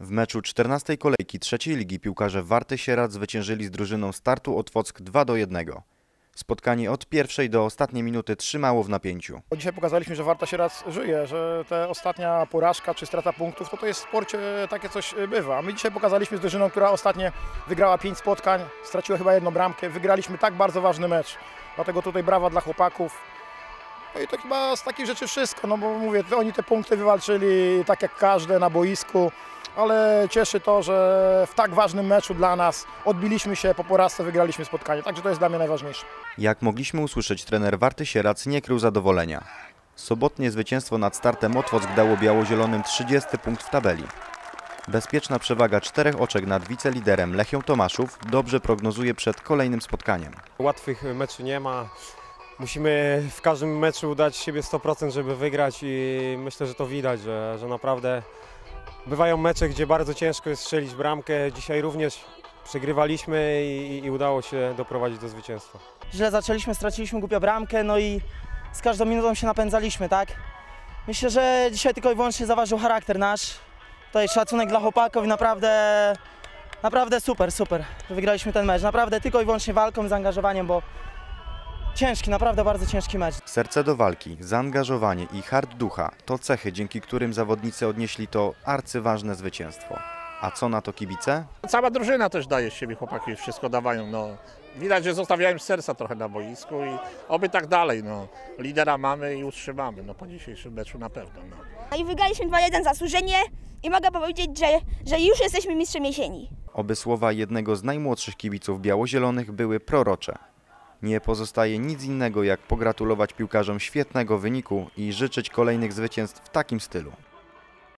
W meczu 14. kolejki trzeciej ligi piłkarze Warty Sieradz zwyciężyli z drużyną Startu Otwock 2-1. Spotkanie od pierwszej do ostatniej minuty trzymało w napięciu. Dzisiaj pokazaliśmy, że Warta Sieradz żyje, że ta ostatnia porażka czy strata punktów to jest w sporcie takie coś bywa. My dzisiaj pokazaliśmy z drużyną, która ostatnio wygrała 5 spotkań, straciła chyba 1 bramkę, wygraliśmy tak bardzo ważny mecz. Dlatego tutaj brawa dla chłopaków. No i to chyba z takich rzeczy wszystko, no bo mówię, oni te punkty wywalczyli tak jak każde na boisku, ale cieszy to, że w tak ważnym meczu dla nas odbiliśmy się, po porażce wygraliśmy spotkanie, także to jest dla mnie najważniejsze. Jak mogliśmy usłyszeć, trener Warty Sieradz nie krył zadowolenia. Sobotnie zwycięstwo nad Startem Otwock dało biało-zielonym 30 punkt w tabeli. Bezpieczna przewaga 4 oczek nad wiceliderem Lechią Tomaszów dobrze prognozuje przed kolejnym spotkaniem. Łatwych meczów nie ma. Musimy w każdym meczu dać siebie 100%, żeby wygrać i myślę, że to widać, że naprawdę bywają mecze, gdzie bardzo ciężko jest strzelić bramkę. Dzisiaj również przegrywaliśmy i udało się doprowadzić do zwycięstwa. Źle zaczęliśmy, straciliśmy głupio bramkę, no i z każdą minutą się napędzaliśmy, tak? Myślę, że dzisiaj tylko i wyłącznie zaważył charakter nasz. Tutaj szacunek dla chłopaków i naprawdę super, że wygraliśmy ten mecz. Naprawdę tylko i wyłącznie walką, zaangażowaniem, bo ciężki, naprawdę bardzo ciężki mecz. Serce do walki, zaangażowanie i hart ducha to cechy, dzięki którym zawodnicy odnieśli to arcyważne zwycięstwo. A co na to kibice? Cała drużyna też daje z siebie, chłopaki wszystko dawają. No. Widać, że zostawiają serca trochę na boisku i oby tak dalej. No. Lidera mamy i utrzymamy po dzisiejszym meczu na pewno. No. I wygraliśmy 2-1 zasłużenie i mogę powiedzieć, że już jesteśmy mistrzem jesieni. Oby słowa jednego z najmłodszych kibiców biało-zielonych były prorocze. Nie pozostaje nic innego jak pogratulować piłkarzom świetnego wyniku i życzyć kolejnych zwycięstw w takim stylu.